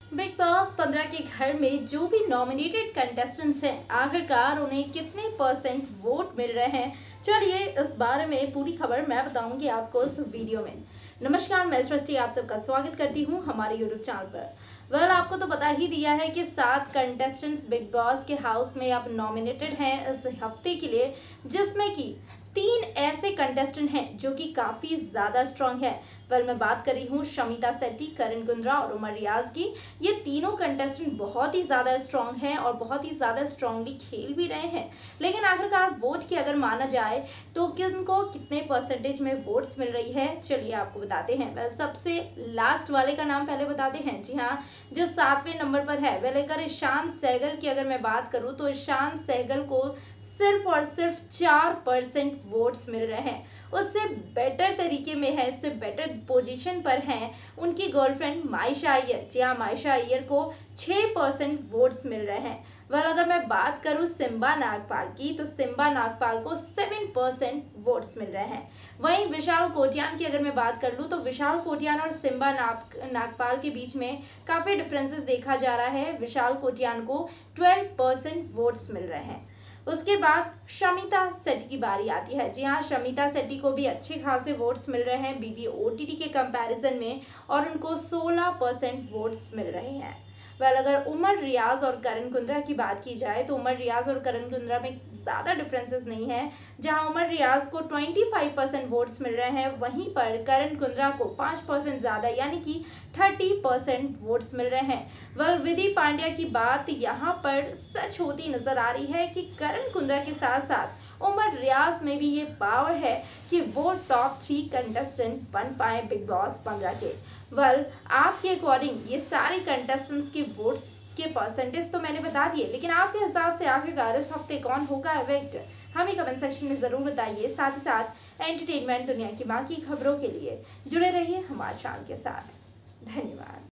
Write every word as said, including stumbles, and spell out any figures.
Big boss पंद्रह के घर में जो भी नॉमिनेटेड कंटेस्टेंट्स हैं, आखिरकार उन्हें कितने परसेंट वोट मिल रहे हैं, चलिए इस बारे में पूरी खबर मैं बताऊंगी आपको इस वीडियो में। नमस्कार, मैं सृष्टि आप सबका स्वागत करती हूं हमारे यूट्यूब चैनल पर। वेल well, आपको तो पता ही दिया है कि सात कंटेस्टेंट्स बिग बॉस के हाउस में अब नॉमिनेटेड हैं इस हफ्ते के लिए, जिसमें कि तीन ऐसे कंटेस्टेंट हैं जो कि काफ़ी ज़्यादा स्ट्रांग है। वेल well, मैं बात कर रही हूँ शमिता शेट्टी, करण कुंद्रा और उमर रियाज की। ये तीनों कंटेस्टेंट बहुत ही ज़्यादा स्ट्रांग हैं और बहुत ही ज़्यादा स्ट्रांगली खेल भी रहे हैं। लेकिन आखिरकार वोट की अगर माना जाए तो किनको कितने परसेंटेज में वोट्स मिल रही है, चलिए आपको बताते हैं। वेल well, सबसे लास्ट वाले का नाम पहले बताते हैं। जी हाँ, जो सातवें नंबर पर है, वेल अगर ईशान सहगल की अगर मैं बात करूँ तो ईशान सहगल को सिर्फ और सिर्फ चार परसेंट वोट्स मिल रहे हैं। उससे बेटर तरीके में है, इससे बेटर पोजीशन पर हैं उनकी गर्लफ्रेंड मायशा अय्यर। जी हाँ, मायशा अय्यर को छः परसेंट वोट्स मिल रहे हैं। वह अगर मैं बात करूं सिम्बा नागपाल की तो सिम्बा नागपाल को सेवन परसेंट वोट्स मिल रहे हैं। वहीं विशाल कोटियान की अगर मैं बात कर लूं तो विशाल कोटियान और सिम्बा नागपाल के बीच में काफ़ी डिफरेंसेस देखा जा रहा है। विशाल कोटियान को ट्वेल्व परसेंट वोट्स मिल रहे हैं। उसके बाद शमिता शेट्टी की बारी आती है। जी हाँ, शमिता शेट्टी को भी अच्छे खासे वोट्स मिल रहे हैं बीबी ओटीटी के कंपैरिजन में, और उनको सोलह परसेंट वोट्स मिल रहे हैं। वेल अगर उमर रियाज और करण कुंद्रा की बात की जाए तो उमर रियाज और करण कुंद्रा में ज़्यादा डिफरेंसेस नहीं है। जहां उमर रियाज को पच्चीस परसेंट वोट्स मिल रहे हैं, वहीं पर करण कुंद्रा को पाँच परसेंट ज़्यादा यानी कि तीस परसेंट वोट्स मिल रहे हैं। वेल विधि पांड्या की बात यहाँ पर सच होती नज़र आ रही है कि करण कुंद्रा के साथ साथ उमर रियाज में भी ये पावर है कि वो टॉप थ्री कंटेस्टेंट बन पाए बिग बॉस पंद्रह के। वेल well, आपके अकॉर्डिंग ये सारे कंटेस्टेंट्स के वोट्स के परसेंटेज तो मैंने बता दिए, लेकिन आपके हिसाब से आखिरकार इस हफ्ते कौन होगा इवेक्ट, हमें कमेंट सेक्शन में ज़रूर बताइए। साथ ही साथ एंटरटेनमेंट दुनिया की बाकी खबरों के लिए जुड़े रहिए हमारे चैनल के साथ। धन्यवाद।